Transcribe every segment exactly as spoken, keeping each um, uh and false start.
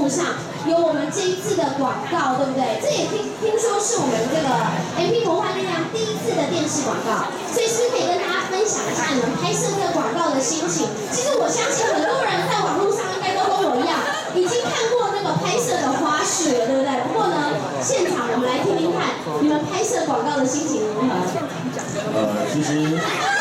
幕上有我们这一次的广告，对不对？这也听听说是我们这个 M P 魔幻力量第一次的电视广告，所以是不是可以跟大家分享一下你们拍摄这个广告的心情？其实我相信很多人在网络上应该都跟我一样，已经看过那个拍摄的花絮了，对不对？不过呢，现场我们来听听看，你们拍摄广告的心情如何？ 呃，其实。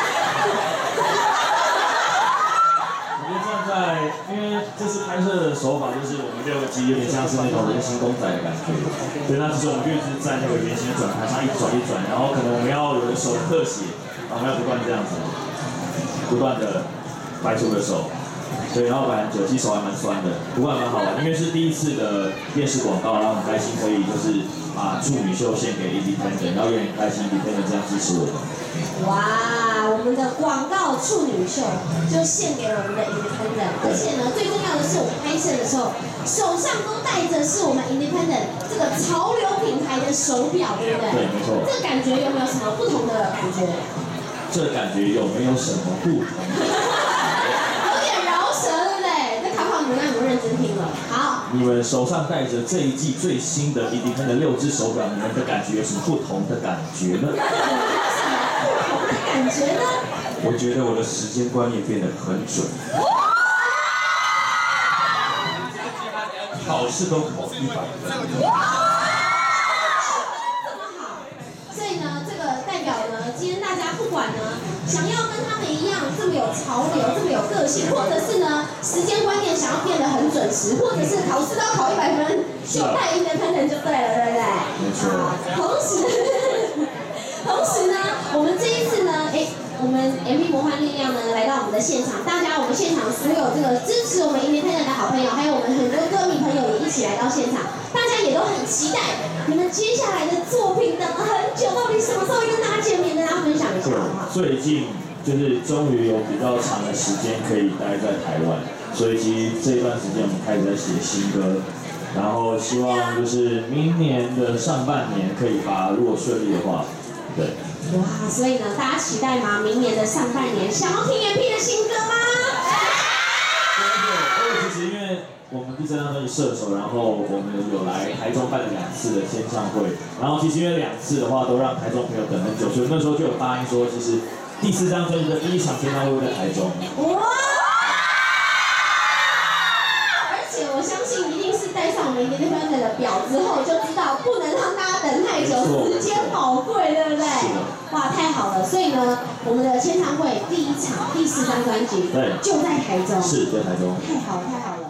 在，因为这次拍摄的手法就是我们六个机有点像是那种人形公仔的感觉，所以那其实我们就一直在那个圆形的转盘上一转一转，然后可能我们要有个手的特写，然后我们要不断这样子，不断的摆出的手，对，然后摆很久，其实手还蛮酸的，不过还蛮好玩，因为是第一次的电视广告，然后很开心可以就是把处女秀献给 Independent， 然后也很开心 Independent 这样支持我们。 哇，我们的广告处女秀就献给了我们的 Independent， 而且呢，最重要的是我们拍摄的时候，手上都戴着是我们 Independent 这个潮流品牌的手表，对不对？ 对，没错。 这感觉有没有什么不同的感觉？ 这感觉有没有什么不同？ 有点饶舌，对不对？那考考你们，让你们认真听了。好。 你们手上戴着这一季最新的 Independent 六只手表，你们的感觉有什么不同的感觉呢？ 感觉呢？ 我觉得我的时间观念变得很准，考试都考一百分。这么好，所以呢，这个代表呢，今天大家不管呢，想要跟他们一样这么有潮流、这么有个性，或者是呢，时间观念想要变得很准时，或者是考试都要考一百分，就带 Independent 就对了，对不对？ 没错。 同时，同时呢，我们这一次呢，哎。 我们 M P 魔幻力量呢来到我们的现场，大家我们现场所有这个支持我们 Independent 的好朋友，还有我们很多歌迷朋友也一起来到现场，大家也都很期待你们接下来的作品，等了很久，到底什么时候跟大家见面，跟大家分享一下好不好？ 最近就是终于有比较长的时间可以待在台湾，所以其实这段时间我们开始在写新歌，然后希望就是明年的上半年可以发，如果顺利的话，对。 哇，所以呢，大家期待吗？明年的上半年，想要听 M P 的新歌吗？ 对对，而且其实因为我们第三张专辑射手，然后我们有来台中办了两次的签唱会，然后其实因为两次的话都让台中朋友等很久，所以那时候就有答应说，其实第四张专辑的第一场签唱会会在台中。哇！ 而且我相信一定是戴上我们 Independent 的表之后，就知道不能让大家等太久，时间宝贵，对不对？哇，太好了！所以呢，我们的签唱会第一场第四张专辑， 对， 就在台中， 是在台中， 太好了，太好了。